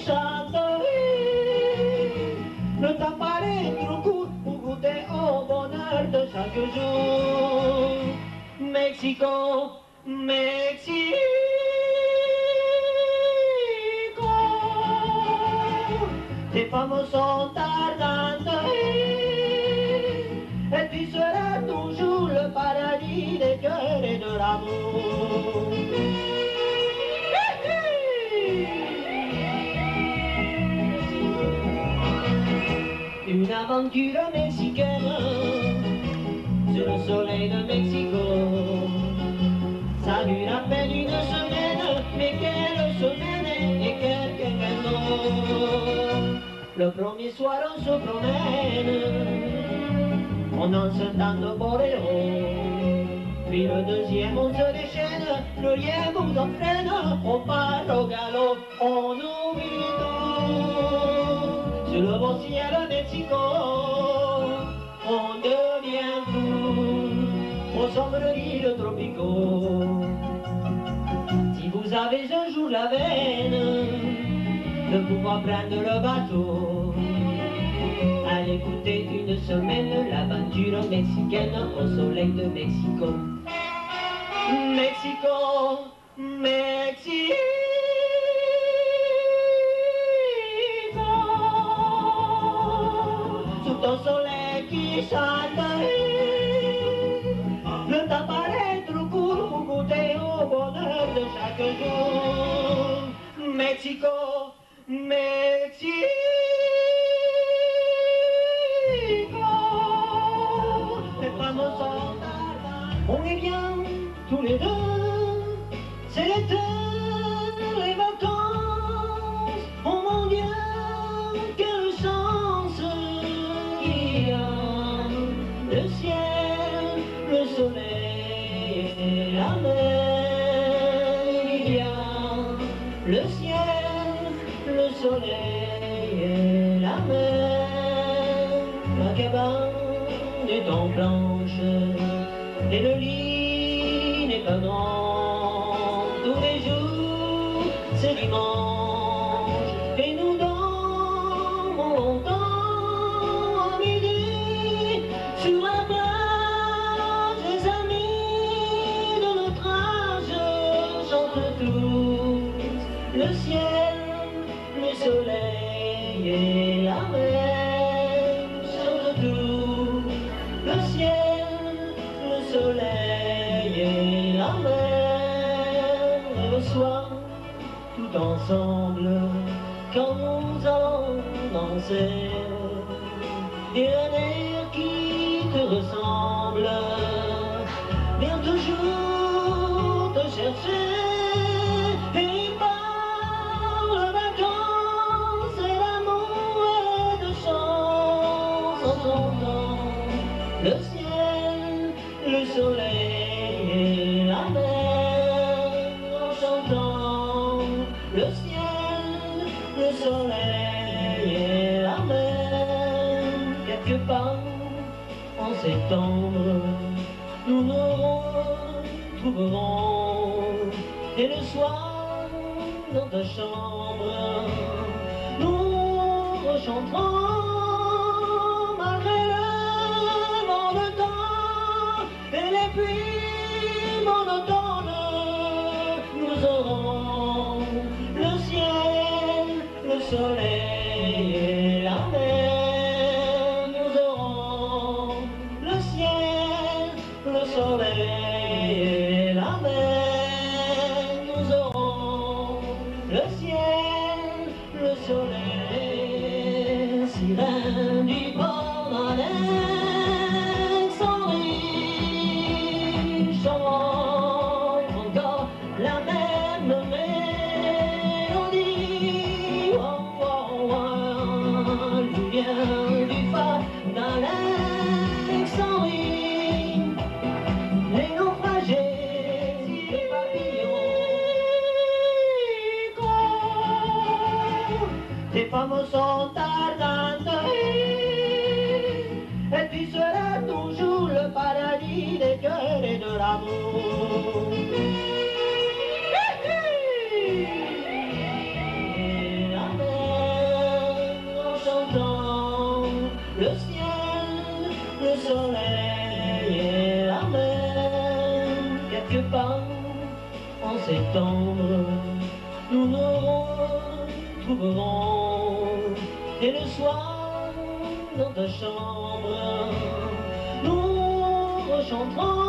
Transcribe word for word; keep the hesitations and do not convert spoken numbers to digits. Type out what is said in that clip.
chante. Le temps paraît trop court pour goûter au bonheur de chaque jour. Mexico, Mexico, tes femmes sont ardentes et tu seras toujours le paradis des cœurs et de l'amour. Une aventure mexicaine sur le soleil de Mexico. Ça dure à peine une semaine, mais quelle semaine et quelques raisons. Le premier soir on se promène, on danse un tango boléro. Puis le deuxième on se déchaîne, le lien vous entraîne, on part au galop, on oublie tout. Sur le beau ciel de Mexico, on devient fou, au sombre îles tropicaux. Si vous avez un jour la veine de pouvoir prendre le bateau, allez écouter une semaine l'aventure mexicaine au soleil de Mexico. Mexico, Mexico, sous ton soleil qui chante, le temps paraît trop court pour goûter au bonheur de chaque jour. Mexico, Mexico, les femmes sont ardentes, on est bien tous les deux, c'est l'été, les vacances, oh mon Dieu, quelle chance il y a, le ciel, le soleil et la mer, il y a le ciel, le soleil et la mer, la cabane est en planche et le lit n'est pas grand. Tous les jours c'est dimanche et nous dormons longtemps à midi sur la plage. Les amis de notre âge chantent tous le ciel, le soleil et la mer, chantent tous le ciel, le soleil et la mer. Et le soir, tout ensemble, quand nous allons danser, et un air qui te ressemble vient toujours te chercher. Et par le vacances et l'amour et de chance en chantant le ciel, le soleil et la mer, en chantant le ciel, le soleil et la mer. Quelque part en septembre, nous nous retrouverons, et le soir dans ta chambre, nous rechanterons malgré le vent de temps et les pluies monotones. Nous aurons le ciel, le soleil et la mer. Nous aurons le ciel, le soleil et la mer. Nous aurons le ciel, le soleil. Sirène du port d'Alexandrie, chante encore la même mélodie. Oh, oh, oh, je viens du phare d'Alexandrie, les naufragés, les papillons. Tes femmes sont ardentes et tu seras toujours le paradis des cœurs et de l'amour. Et la mer soleil et la mer. Quelque part en septembre, nous nous retrouverons. Et le soir, dans ta chambre, nous rechanterons.